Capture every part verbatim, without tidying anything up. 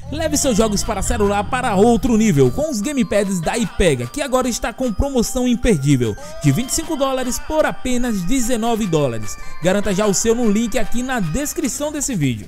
Leve seus jogos para celular para outro nível com os gamepads da iPega, que agora está com promoção imperdível de vinte e cinco dólares por apenas dezenove dólares. Garanta já o seu no link aqui na descrição desse vídeo.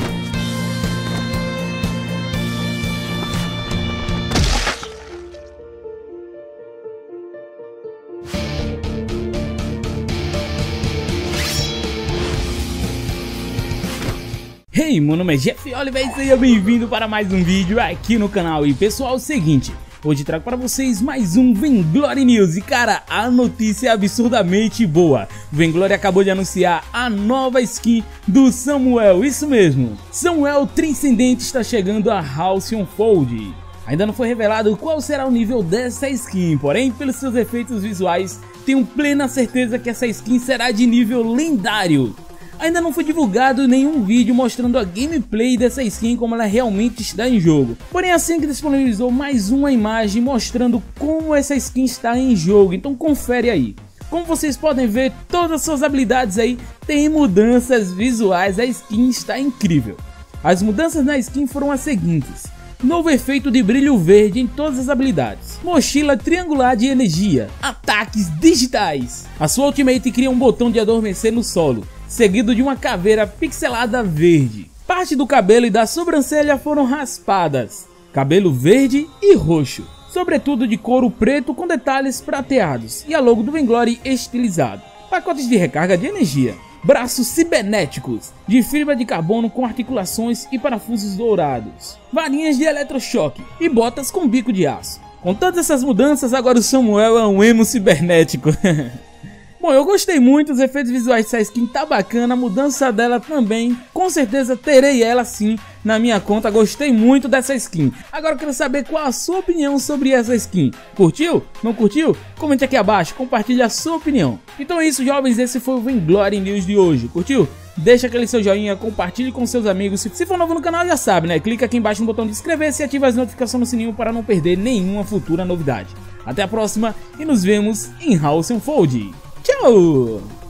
Hey, meu nome é Jeff Oliver e seja bem-vindo para mais um vídeo aqui no canal. E pessoal, é o seguinte, hoje trago para vocês mais um Vainglory News. E cara, a notícia é absurdamente boa. O Vainglory acabou de anunciar a nova skin do Samuel, isso mesmo. Samuel Transcendente está chegando a Halcyon Fold. Ainda não foi revelado qual será o nível dessa skin, porém pelos seus efeitos visuais tenho plena certeza que essa skin será de nível lendário. Ainda não foi divulgado nenhum vídeo mostrando a gameplay dessa skin como ela realmente está em jogo. Porém, assim que disponibilizou mais uma imagem mostrando como essa skin está em jogo, então confere aí. Como vocês podem ver, todas as suas habilidades aí têm mudanças visuais, a skin está incrível. As mudanças na skin foram as seguintes: novo efeito de brilho verde em todas as habilidades, mochila triangular de energia, ataques digitais. A sua ultimate cria um botão de adormecer no solo, seguido de uma caveira pixelada verde. Parte do cabelo e da sobrancelha foram raspadas, cabelo verde e roxo, sobretudo de couro preto com detalhes prateados e a logo do Vainglory estilizado. Pacotes de recarga de energia, braços cibernéticos de fibra de carbono com articulações e parafusos dourados, varinhas de eletrochoque e botas com bico de aço. Com todas essas mudanças, agora o Samuel é um emo cibernético. Bom, eu gostei muito, os efeitos visuais dessa skin tá bacana, a mudança dela também, com certeza terei ela sim na minha conta, gostei muito dessa skin. Agora eu quero saber qual a sua opinião sobre essa skin. Curtiu? Não curtiu? Comente aqui abaixo, compartilhe a sua opinião. Então é isso, jovens, esse foi o Vainglory News de hoje. Curtiu? Deixa aquele seu joinha, compartilhe com seus amigos. Se for novo no canal já sabe, né? Clica aqui embaixo no botão de inscrever-se e ativa as notificações no sininho para não perder nenhuma futura novidade. Até a próxima e nos vemos em Halcyon Fold. Tchau!